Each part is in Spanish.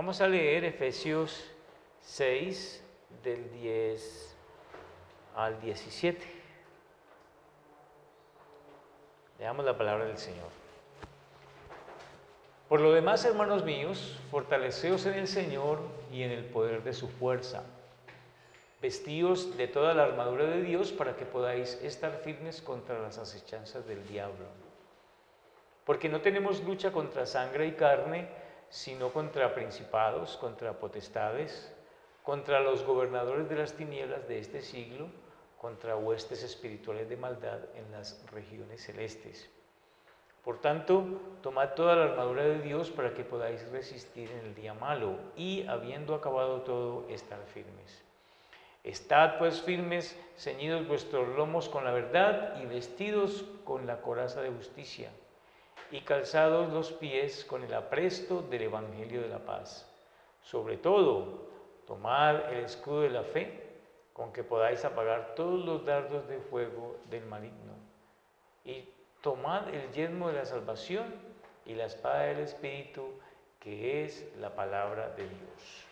Vamos a leer Efesios 6 del 10 al 17. Leamos la palabra del Señor. Por lo demás, hermanos míos, fortaleceos en el Señor y en el poder de su fuerza. Vestíos de toda la armadura de Dios para que podáis estar firmes contra las acechanzas del diablo. Porque no tenemos lucha contra sangre y carne, sino contra principados, contra potestades, contra los gobernadores de las tinieblas de este siglo, contra huestes espirituales de maldad en las regiones celestes. Por tanto, tomad toda la armadura de Dios para que podáis resistir en el día malo y, habiendo acabado todo, estar firmes. Estad pues firmes, ceñidos vuestros lomos con la verdad y vestidos con la coraza de justicia y calzados los pies con el apresto del evangelio de la paz. Sobre todo, tomad el escudo de la fe, con que podáis apagar todos los dardos de fuego del maligno. Y tomad el yelmo de la salvación y la espada del Espíritu, que es la palabra de Dios.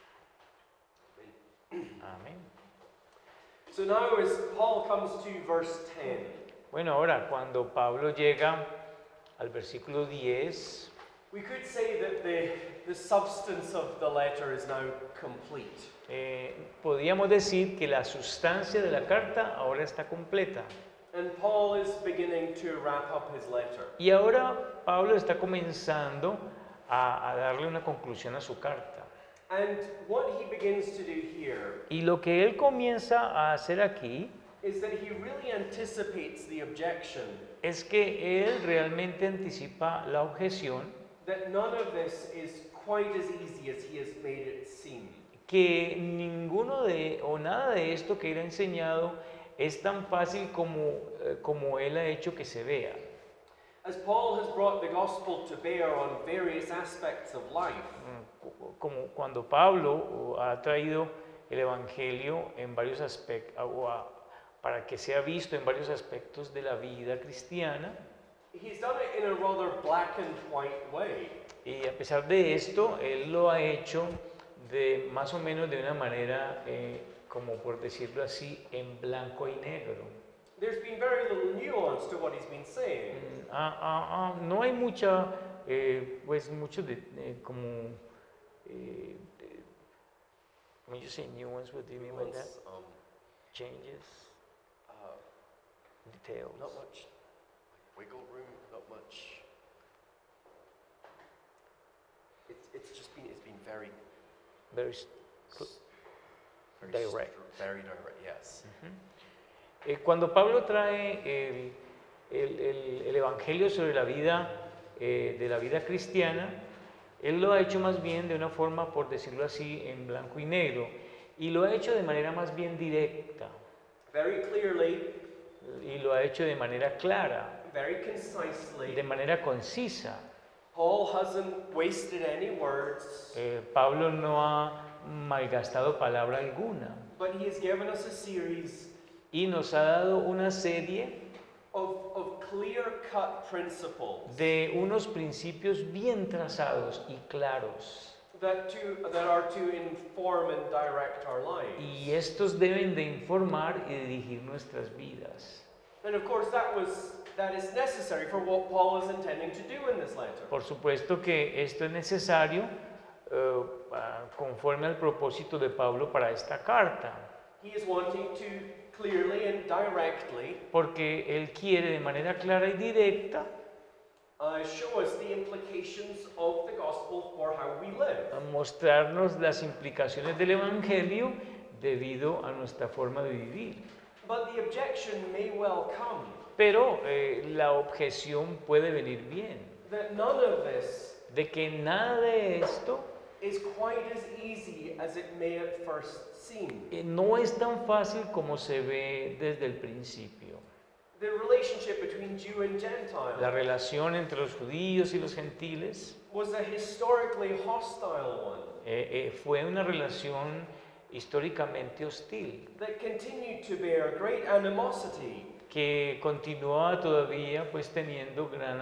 Amén. So now as Paul comes to verse 10, Bueno, ahora cuando Pablo llega al versículo 10, we could say that the substance of the letter is now complete. podríamos decir que la sustancia de la carta ahora está completa. And Paul is beginning to wrap up his letter. Y ahora Pablo está comenzando a darle una conclusión a su carta. And what he begins to do here Y lo que él comienza a hacer aquí is that he really anticipates the objection es que él realmente anticipa la objeción that none of this is quite as easy as he has made it seem. que nada de esto que él ha enseñado es tan fácil como él ha hecho que se vea. As Paul has brought the gospel to bear on various aspects of life, Como cuando Pablo ha traído el evangelio en varios aspectos, para que sea visto en varios aspectos de la vida cristiana, he's done it in a rather black and white way. y a pesar de esto, él lo ha hecho de más o menos de una manera, como por decirlo así, en blanco y negro. There's been very little nuance to what he's been saying. No hay mucho when you say nuance, what do you mean by that? Changes, details. Not much wiggle room, not much. It's been very Very direct. Very direct, yes. Cuando Pablo trae el evangelio sobre la vida, de la vida cristiana, él lo ha hecho más bien de una forma, por decirlo así, en blanco y negro, y lo ha hecho de manera más bien directa, Very clearly, y lo ha hecho de manera clara, very concisely. de manera concisa. Paul hasn't wasted any words, Pablo no ha malgastado palabra alguna, but he has given us a series y nos ha dado una serie of clear-cut principles de unos principios bien trazados y claros. that are to inform and direct our lives. Y estos deben de informar y dirigir nuestras vidas. And of course that is necessary for what Paul is intending to do in this letter. Por supuesto que esto es necesario conforme al propósito de Pablo para esta carta, He is wanting to clearly and directly porque él quiere de manera clara y directa show us the implications of the gospel for how we live. mostrarnos las implicaciones del evangelio debido a nuestra forma de vivir. But the objection may well come Pero la objeción puede venir bien, that none of this de que nada de esto is quite as easy as it may at first seem. no es tan fácil como se ve desde el principio. The relationship between Jew and La Gentile relación entre los judíos y los gentiles was a historically hostile one fue una relación históricamente hostil, that continued to bear great animosity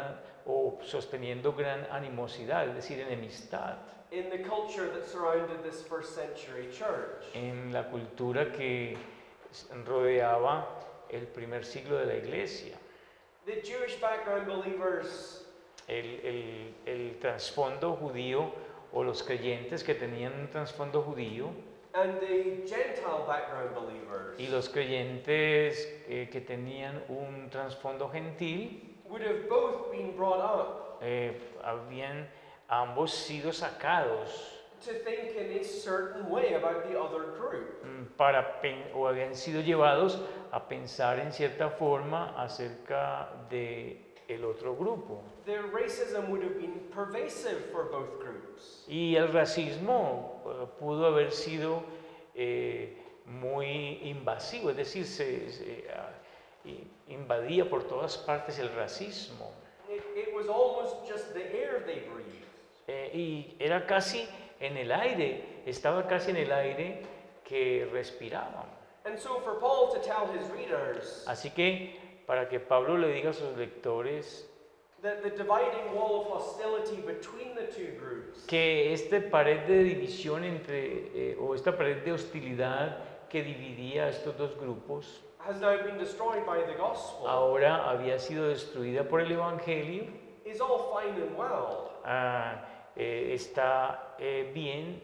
o sosteniendo gran animosidad, es decir, enemistad, in the culture that surrounded this first century church. en la cultura que rodeaba el primer siglo de la iglesia. The Jewish background believers El trasfondo judío o los creyentes que tenían un trasfondo judío and the Gentile background believers y los creyentes que tenían un trasfondo gentil would have both been brought up habían ambos sido sacados to think in a certain way about the other group. o habían sido llevados a pensar en cierta forma acerca de el otro grupo. The racism would have been pervasive for both groups. Y el racismo pudo haber sido muy invasivo, es decir, invadía por todas partes el racismo. It was almost just the air they breathed. Y era casi en el aire, estaba casi en el aire que respiraban. And so for Paul to tell his readers Así que para que Pablo le diga a sus lectores that the dividing wall of hostility between the two groups que esta pared de división o esta pared de hostilidad que dividía a estos dos grupos has now been destroyed by the gospel ahora había sido destruida por el Evangelio, is all fine and well. está bien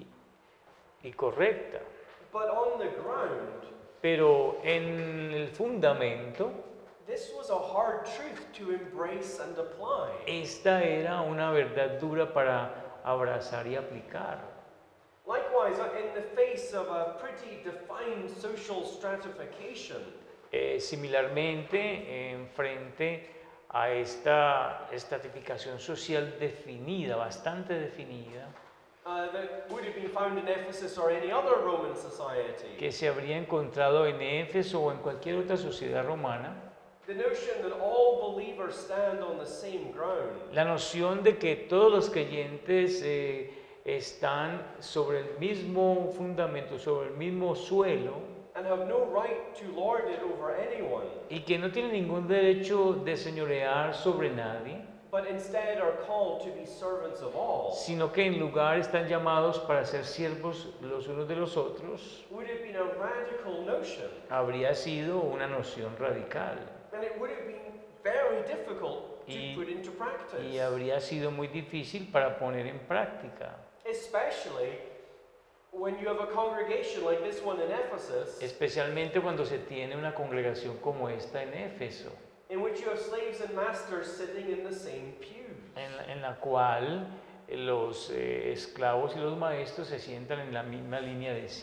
y correcta. But on the ground, Pero en el fundamento, this was a hard truth to embrace and apply. esta era una verdad dura para abrazar y aplicar. Likewise, in the face of a pretty defined social stratification, Similarmente, en frente a esta estratificación social definida, bastante definida, that would have been found in Ephesus or any other Roman society, que se habría encontrado en Éfeso o en cualquier otra sociedad romana, the notion that all believers stand on the same ground la noción de que todos los creyentes están sobre el mismo fundamento, sobre el mismo suelo, and have no right to lord it over anyone, y que no tienen ningún derecho de señorear sobre nadie, but instead are called to be servants of all, sino que en lugar están llamados para ser siervos los unos de los otros, would have been a radical notion. habría sido una noción radical And it would have been very difficult to Y- put into practice, y habría sido muy difícil para poner en práctica, especially when you have a congregation like this one in Ephesus, especialmente cuando se tiene una congregación como esta en Éfeso, in which you have slaves and masters sitting in the same pews. en la cual los esclavos y los maestros se sientan en la misma línea de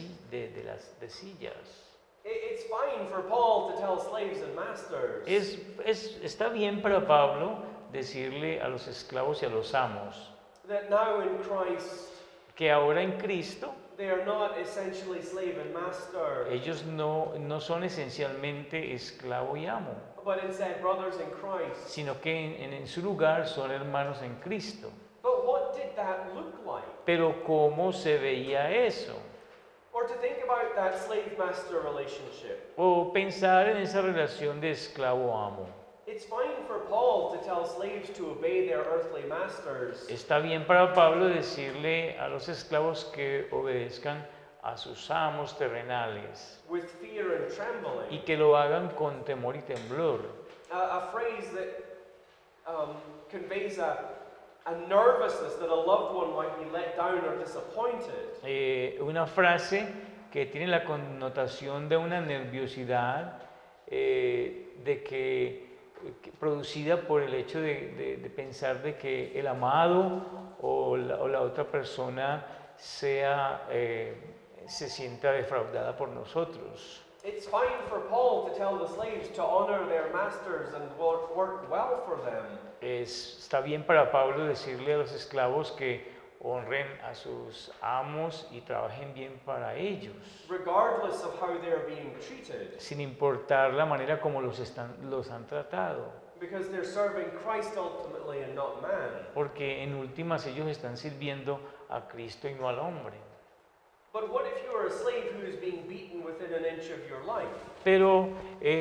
sillas. It's fine for Paul to tell slaves and masters Está bien para Pablo decirle a los esclavos y a los amos that now in Christ que ahora en Cristo they are not essentially slave and master, ellos no son esencialmente esclavo y amo, but instead brothers in Christ. sino que en su lugar son hermanos en Cristo. But what did that look like? Pero ¿cómo se veía eso? Or to think about that slave-master relationship. O pensar en esa relación de esclavo-amo. It's fine for Paul to tell slaves to obey their earthly masters, Está bien para Pablo decirle a los esclavos que obedezcan a sus amos terrenales with fear and trembling. y que lo hagan con temor y temblor. A phrase that conveys a nervousness that a loved one might be let down or disappointed. Una frase que tiene la connotación de una nerviosidad producida por el hecho de pensar de que el amado o la otra persona se sienta defraudada por nosotros. It's fine for Paul to tell the slaves to honor their masters and work well for them. Está bien para Pablo decirle a los esclavos que honren a sus amos y trabajen bien para ellos, Regardless of how they're being treated, sin importar la manera como los han tratado, because they're serving Christ ultimately and not man. porque en últimas ellos están sirviendo a Cristo y no al hombre. But what if you are a slave who is being beaten within an inch of your life? Pero,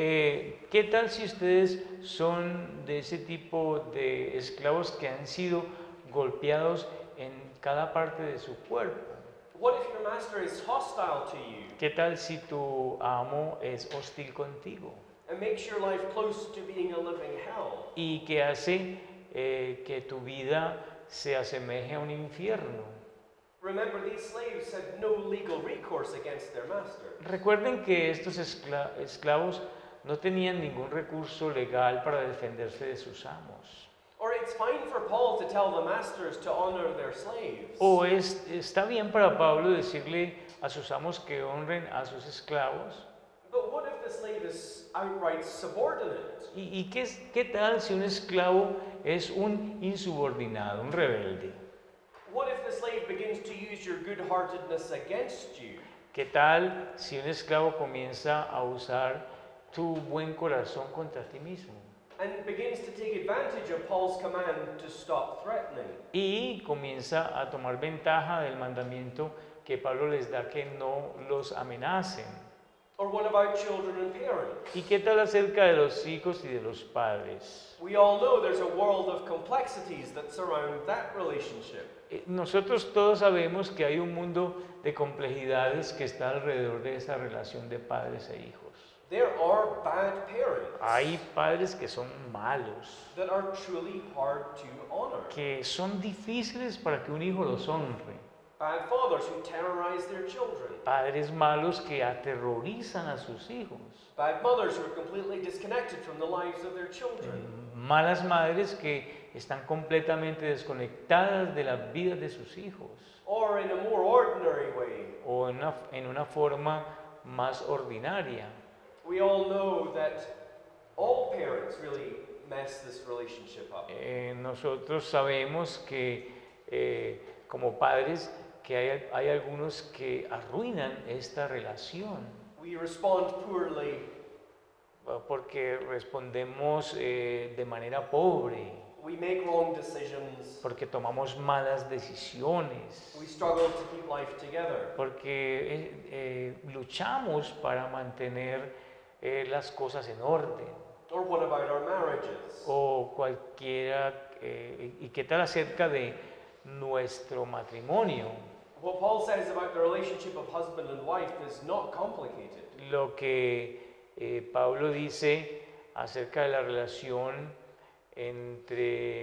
¿qué tal si ustedes son de ese tipo de esclavos que han sido golpeados en cada parte de su cuerpo? What if your master is hostile to you ¿Qué tal si tu amo es hostil contigo and makes your life close to being a living hell? y que hace que tu vida se asemeje a un infierno? Remember, these slaves had no legal recourse against their master. Recuerden que estos esclavos no tenían ningún recurso legal para defenderse de sus amos. Or it's fine for Paul to tell the masters to honor their slaves. O está bien para Pablo decirle a sus amos que honren a sus esclavos. But what if the slave is outright subordinate? ¿Y qué tal si un esclavo es un insubordinado, un rebelde? What if the slave begins to use your good-heartedness against you? ¿Qué tal si un esclavo comienza a usar tu buen corazón contra ti mismo? And begins to take advantage of Paul's command to stop threatening? Y comienza a tomar ventaja del mandamiento que Pablo les da que no los amenacen. Or what about children and parents? ¿Y qué tal acerca de los hijos y de los padres? We all know there's a world of complexities that surround that relationship. Nosotros todos sabemos que hay un mundo de complejidades que está alrededor de esa relación de padres e hijos. There are bad parents Hay padres que son malos, that are truly hard to honor. que son difíciles para que un hijo los honre. Bad fathers who terrorize their children. Padres malos que aterrorizan a sus hijos. Bad mothers who are completely disconnected from the lives of their children. Malas madres que están completamente desconectadas de las vidas de sus hijos. Or in a more ordinary way, O en una forma más ordinaria. we all know that all parents really mess this relationship up. Nosotros sabemos que como padres que hay algunos que arruinan esta relación We respond poorly. porque respondemos de manera pobre, We make wrong decisions. porque tomamos malas decisiones, We struggle to keep life together. porque luchamos para mantener las cosas en orden. Or what about our marriages? O cualquiera, ¿y qué tal acerca de nuestro matrimonio? What Paul says about the relationship of husband and wife is not complicated. Lo que Pablo dice acerca de la relación entre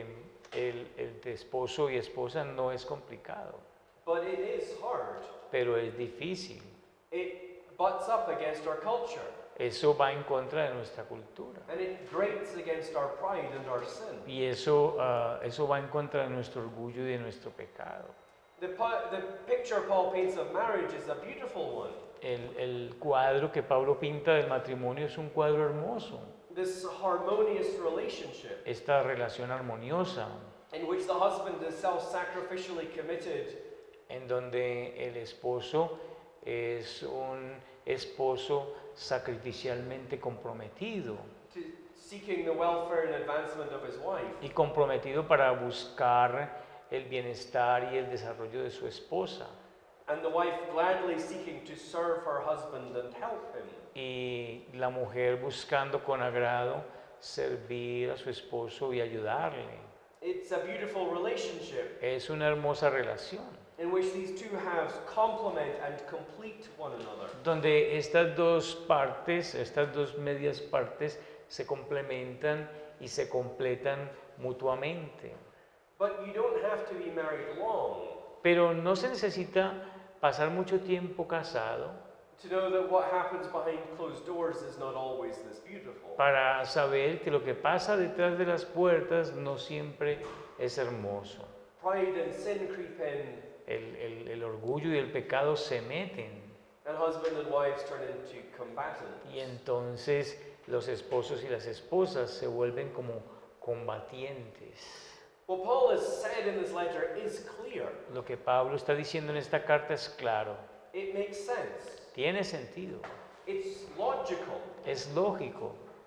esposo y esposa no es complicado, But it is hard. pero es difícil. It butts up against our culture. Eso va en contra de nuestra cultura. And it grates against our pride and our sin. Y eso va en contra de nuestro orgullo y de nuestro pecado. The picture Paul paints of marriage is a beautiful one. El cuadro que Pablo pinta del matrimonio es un cuadro hermoso. This harmonious relationship Esta relación armoniosa in which the husband is self-sacrificially committed en donde el esposo es un esposo sacrificialmente comprometido to seeking the welfare and advancement of his wife. y comprometido para buscar el bienestar y el desarrollo de su esposa, And the wife gladly seeking to serve her husband and help him. y la mujer buscando con agrado servir a su esposo y ayudarle. It's a beautiful relationship Es una hermosa relación in which these two halves complement and complete one another. donde estas dos partes, estas dos medias partes se complementan y se completan mutuamente. But you don't have to be married long Pero no se necesita pasar mucho tiempo casado to know that what happens behind closed doors is not always this beautiful. para saber que lo que pasa detrás de las puertas no siempre es hermoso. Pride and sin creep in, El orgullo y el pecado se meten and husband and wives turn into combatants. y entonces los esposos y las esposas se vuelven como combatientes. What Paul has said in this letter is clear. Lo que Pablo está diciendo en esta carta es claro, It makes sense. tiene sentido, It's logical. es lógico.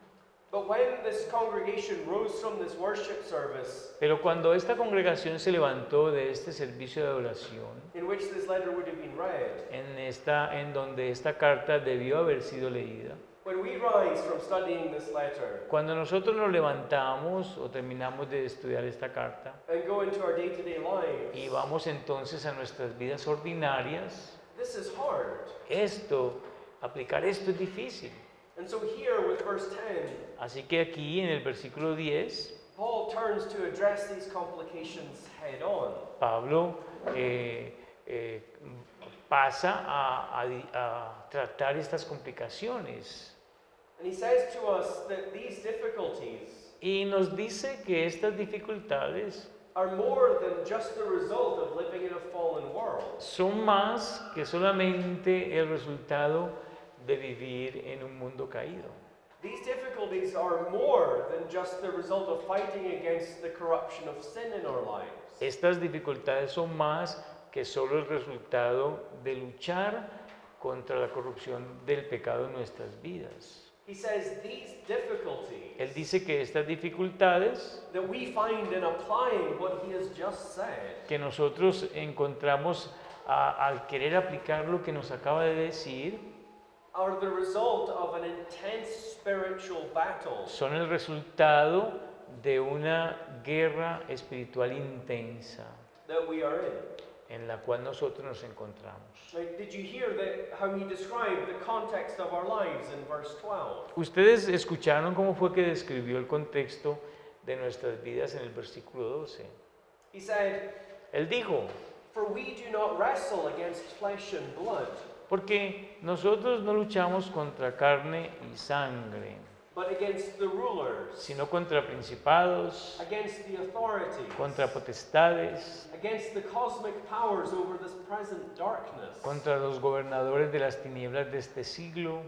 But when this congregation rose from this worship service, Pero cuando esta congregación se levantó de este servicio de adoración, in which this letter would have been read, en donde esta carta debió haber sido leída, when we rise from studying this letter cuando nosotros nos levantamos o terminamos de estudiar esta carta and go into our day-to-day y lives, vamos entonces a nuestras vidas ordinarias, this is hard. aplicar esto es difícil. And so here with verse 10, Así que aquí en el versículo 10, Paul turns to address these complications head on. Pablo pasa a tratar estas complicaciones And he says to us that these difficulties y nos dice que estas dificultades are more than just the result of living in a fallen world. son más que solamente el resultado de vivir en un mundo caído. These difficulties are more than just the result of fighting against the corruption of sin in our lives. Estas dificultades son más que solo el resultado de luchar contra la corrupción del pecado en nuestras vidas. He says these difficulties Él dice que estas dificultades that we find in applying what he has just said que nosotros encontramos al querer aplicar lo que nos acaba de decir are the result of an intense spiritual battle son el resultado de una guerra espiritual intensa that we are en la cual nosotros nos encontramos. Like, did you hear how he described the context of our lives in verse 12? Ustedes escucharon cómo fue que describió el contexto de nuestras vidas en el versículo 12. He said, Él dijo, "For we do not wrestle against flesh and blood, porque nosotros no luchamos contra carne y sangre, but against the rulers, sino contra principados, against the authorities, contra potestades, against the cosmic powers over this present darkness, contra los gobernadores de las tinieblas de este siglo,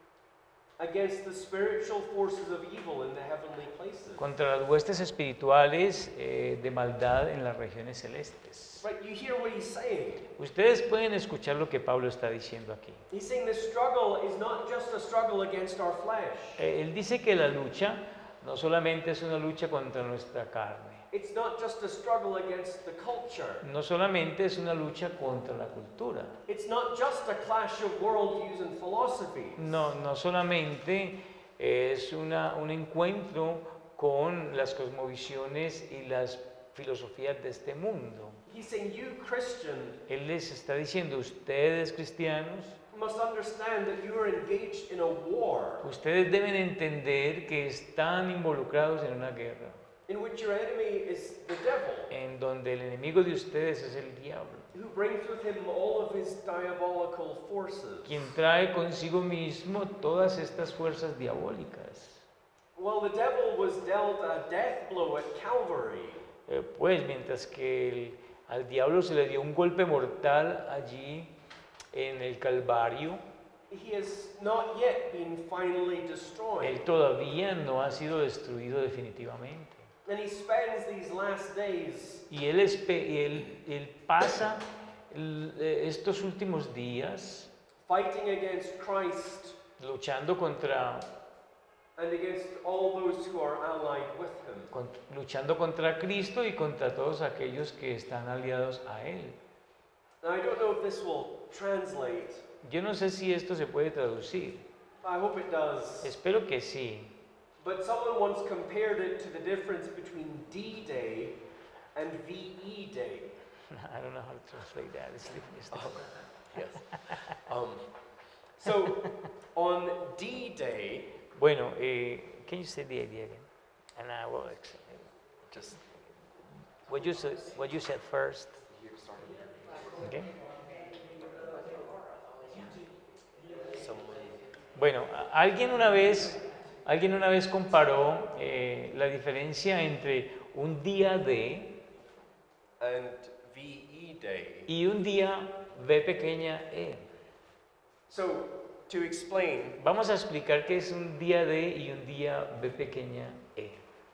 against the spiritual forces of evil in the heavenly places." contra las huestes espirituales de maldad en las regiones celestes. Right, you hear what he's saying. Ustedes pueden escuchar lo que Pablo está diciendo aquí. He's saying the struggle is not just a struggle against our flesh. Él dice que la lucha no solamente es una lucha contra nuestra carne, It's not just a struggle against the culture. no solamente es una lucha contra la cultura, It's not just a clash of worldviews and philosophies. no solamente es un encuentro con las cosmovisiones y las filosofías de este mundo. He's saying you, Christian, Él les está diciendo, ustedes cristianos, must understand that you are engaged in a war ustedes deben entender que están involucrados en una guerra, in which your enemy is the devil, en donde el enemigo de ustedes es el diablo, who brings with him all of his diabolical forces. quien trae consigo mismo todas estas fuerzas diabólicas. Well, the devil was dealt a death blow at Calvary. Pues mientras que al diablo se le dio un golpe mortal allí en el Calvario, He has not yet been finally destroyed. él todavía no ha sido destruido definitivamente. And he spends these last days Y él pasa estos últimos días fighting against Christ luchando contra and against all those who are allied with him. luchando contra Cristo y contra todos aquellos que están aliados a Él. Now, I don't know if this will translate. Yo no sé si esto se puede traducir. I hope it does. Espero que sí. But someone once compared it to the difference between D-Day and VE Day. I don't know how to translate that. It's difficult. Yes. So, on D-Day, Bueno, can you say the idea again? And I will just what you said first. Okay. someone. Bueno, alguien una vez comparó la diferencia entre un día D And VE Day. y un día B pequeña E. So, to explain, Vamos a explicar qué es un día D y un día B pequeña E.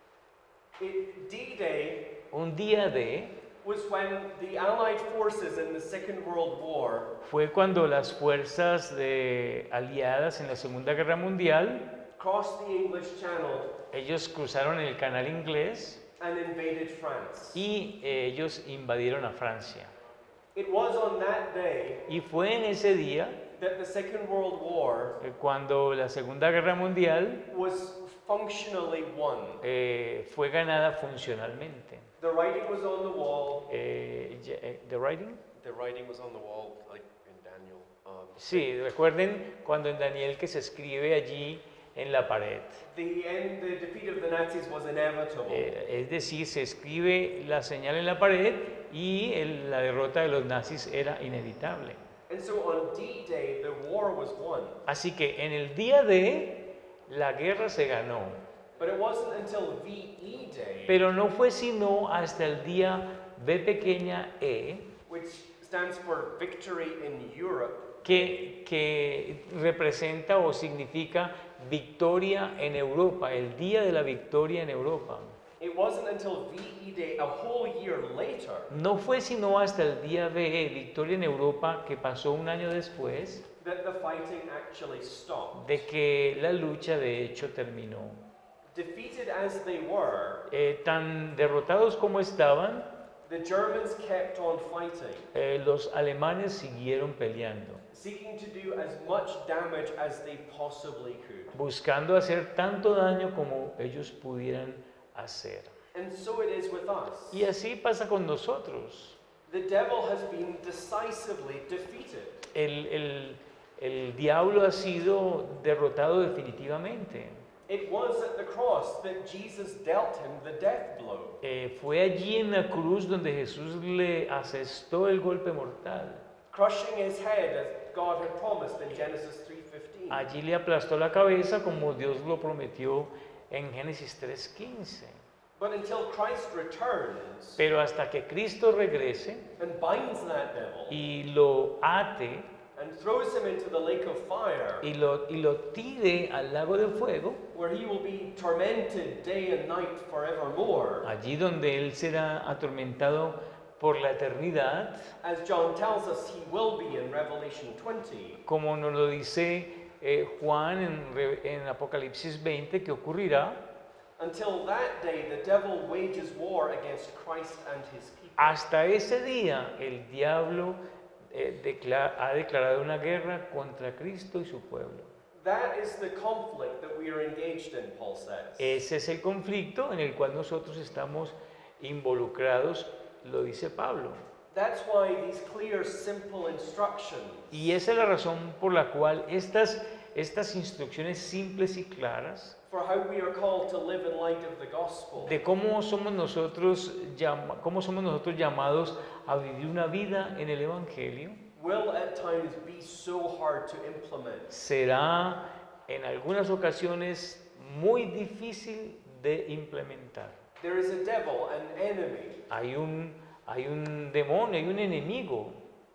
D-Day Un día D was when the Allied forces in the Second World War fue cuando las fuerzas aliadas en la Segunda Guerra Mundial crossed the English Channel Ellos cruzaron el canal inglés and invaded France. y ellos invadieron a Francia. It was on that day Y fue en ese día that the Second World War cuando la Segunda Guerra Mundial was functionally won. fue ganada funcionalmente. The writing was on the wall. The writing? The writing was on the wall, like in Daniel. Sí, recuerden cuando en Daniel que se escribe allí en la pared. The defeat of the Nazis was inevitable. Es decir, se escribe la señal en la pared y la derrota de los nazis era inevitable. And so on D-Day, the war was won. Así que en el día D, la guerra se ganó. But it wasn't until VE Day, Pero no fue sino hasta el día B pequeña E, which stands for Victory in Europe, que representa o significa victoria en Europa, el día de la victoria en Europa. it wasn't until VE Day, a whole year later, No fue sino hasta el día B, victoria en Europa, que pasó un año después, that the fighting actually stopped. de que la lucha de hecho terminó. Defeated as they were, Tan derrotados como estaban, the Germans kept on fighting, los alemanes siguieron peleando, seeking to do as much damage as they possibly could. buscando hacer tanto daño como ellos pudieran hacer. And so it is with us. Y así pasa con nosotros. The devil has been decisively defeated. El diablo ha sido derrotado definitivamente. It was at the cross that Jesus dealt him the death blow. Fue allí en la cruz donde Jesús le asestó el golpe mortal. Crushing his head as God had promised in Genesis 3:15. Allí le aplastó la cabeza como Dios lo prometió en Génesis 3:15. But until Christ returns Pero hasta que Cristo regrese and binds that devil y lo ate and throws him into the lake of fire, y lo tire al lago de fuego, where he will be tormented day and night forevermore, allí donde él será atormentado por la eternidad, as John tells us he will be in Revelation 20, como nos lo dice Juan en Apocalipsis 20, que ocurrirá. until that day the devil wages war against Christ and his people. Hasta ese día el diablo ha declarado una guerra contra Cristo y su pueblo. That is the conflict that we are engaged in, Paul says. Ese es el conflicto en el cual nosotros estamos involucrados, lo dice Pablo. That's why these clear, simple instructions Y esa es la razón por la cual estas instrucciones simples y claras for how we are called to live in light of the gospel de cómo somos nosotros llamados a vivir una vida en el Evangelio, will at times be so hard to implement. será en algunas ocasiones muy difícil de implementar. There is a devil, an enemy, Hay un demonio, hay un enemigo,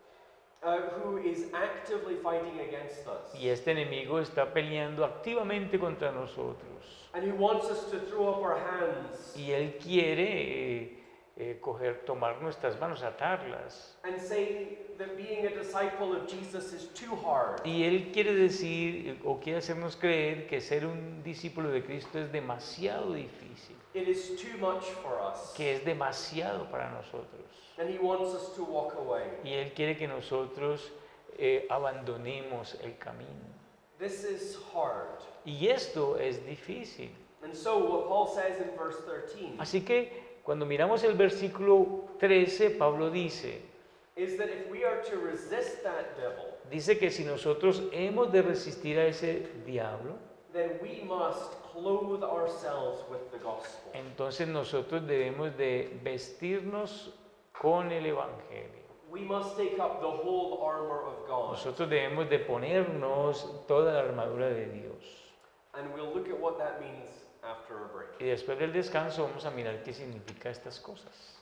who is actively fighting against us. y este enemigo está peleando activamente contra nosotros. And who wants us to throw up our hands Y él quiere tomar nuestras manos, atarlas. and say that being a disciple of Jesus is too hard. Y él quiere decir o quiere hacernos creer que ser un discípulo de Cristo es demasiado difícil, It is too much for us. que es demasiado para nosotros. And he wants us to walk away. Y él quiere que nosotros abandonemos el camino. This is hard. Y esto es difícil. And so what Paul says in verse 13 Así que cuando miramos el versículo 13, Pablo dice is that if we are to resist that devil, que si nosotros hemos de resistir a ese diablo, then we must clothe ourselves with the gospel. entonces nosotros debemos de vestirnos con el Evangelio. We must take up the whole armor of God. Nosotros debemos de ponernos toda la armadura de Dios. And we'll look at what that means after a break. Y después del descanso vamos a mirar qué significa estas cosas.